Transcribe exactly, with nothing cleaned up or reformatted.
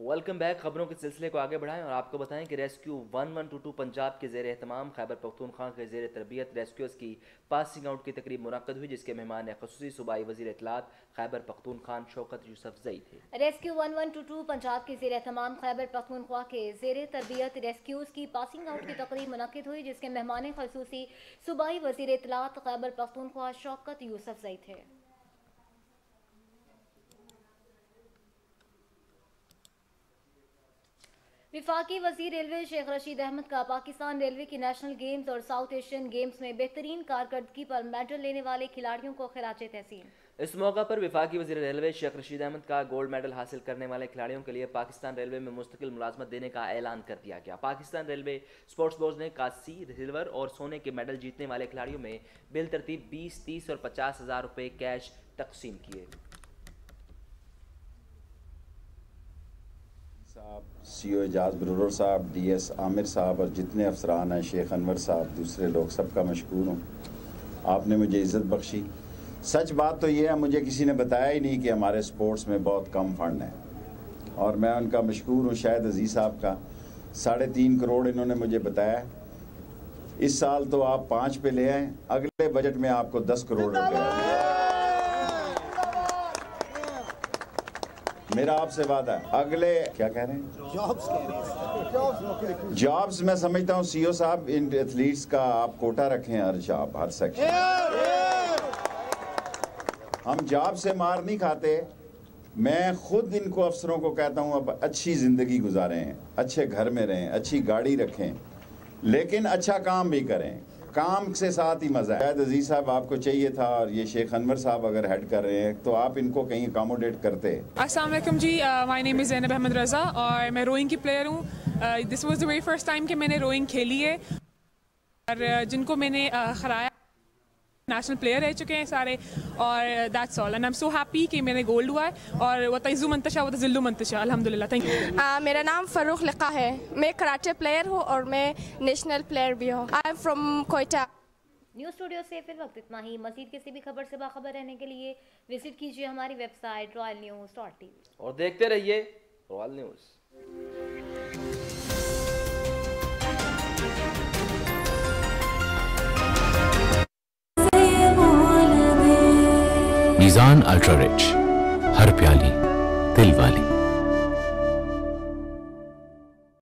Welcome back. खबरों के सिलसिले को आगे बढ़ाएं और आपको बताएं कि rescue one one two two Punjab के ज़ेर एहतमाम खैबर पख्तूनख्वा के ज़ेर तरबियत रेस्क्यूअर्स की पासिंग आउट की तकरीब मुनक्कद हुई, जिसके मेहमान खसूसी सूबाई वज़ीर इत्तलात खैबर पख्तूनख्वा शौकत यूसुफजई थे। Rescue one one two two Punjab के ज़ेर एहतमाम खैबर पख्तूनख्वा के ज़ेर तरबियत रेस्क्यूज़ की पासिंग आउट की तकरीब मुनक्कद हुई, जिसके मेहमान खसूसी सूबाई वज़ीर इत्तलात खैबर पख्तूनख्वा शौकत यूसुफजई थे। विफाकी वज़ीर रेलवे शेख रशीद अहमद का पाकिस्तान रेलवे की नेशनल गेम्स और साउथ एशियन गेम्स में बेहतरीन कारकर्दगी पर मेडल लेने वाले खिलाड़ियों को खिराजे तहसीन। इस मौका पर विफाकी वज़ीर रेलवे शेख रशीद अहमद का गोल्ड मेडल हासिल करने वाले खिलाड़ियों के लिए पाकिस्तान रेलवे में मुस्तकिल मुलाजमत देने का ऐलान कर दिया गया। पाकिस्तान रेलवे स्पोर्ट्स बोर्ड ने कांसी, सिल्वर और सोने के मेडल जीतने वाले खिलाड़ियों में बिलतरतीब बीस, तीस और पचास हज़ार रुपये कैश तकसीम किए। सीओ एजाज ब्रूर साहब, डीएस आमिर साहब और जितने अफसरान हैं, शेख अनवर साहब, दूसरे लोग, सबका मशकूर हूँ। आपने मुझे इज़्ज़त बख्शी। सच बात तो ये है, मुझे किसी ने बताया ही नहीं कि हमारे स्पोर्ट्स में बहुत कम फंड है और मैं उनका मशकूर हूँ। शायद अजीज़ साहब का साढ़े तीन करोड़ इन्होंने मुझे बताया। इस साल तो आप पाँच पे ले आए, अगले बजट में आपको दस करोड़ रुपये। मेरा आपसे वादा है, अगले क्या कह रहे हैं, जॉब्स कह रहे हैं, जॉब्स मैं समझता हूँ सीओ साहब, इन एथलीट्स का आप कोटा रखें, हर जॉब, हर सेक्शन। हम जॉब से मार नहीं खाते। मैं खुद इनको अफसरों को कहता हूँ अब अच्छी ज़िंदगी गुजारें, अच्छे घर में रहें, अच्छी गाड़ी रखें, लेकिन अच्छा काम भी करें। काम से साथ ही मज़ा है। शायद अजीज़ साहब आपको चाहिए था और ये शेख अनवर साहब अगर हेड कर रहे हैं तो आप इनको कहीं अकोमोडेट करते। अस्सलाम वालेकुम जी, my name is Zainab Ahmed Raza और मैं रोइंग की प्लेयर हूँ। This was the very first time कि मैंने रोइंग खेली है और जिनको मैंने हराया नेशनल प्लेयर रह चुके हैं सारे, और that's all and I am so happy कि मैंने गोल्ड हुआ है और वो तइज़ु मंतशा वो ज़िल्लु मंतशा, अल्हम्दुलिल्लाह, थैंक यू। मेरा नाम फ़रूख लिका है, मैं कराटे प्लेयर हूँ और मैं नेशनल प्लेयर भी हूँ। I am from Quetta. News studio से फिल वक्त इतना ही। मज़ीद किसी भी खबर से बाखबर रहने के लिए विजिट कीजिए हमारी website royal news dot TV और देखते रहिए royal news. Mezan ultra rich, हर प्याली दिल वाली।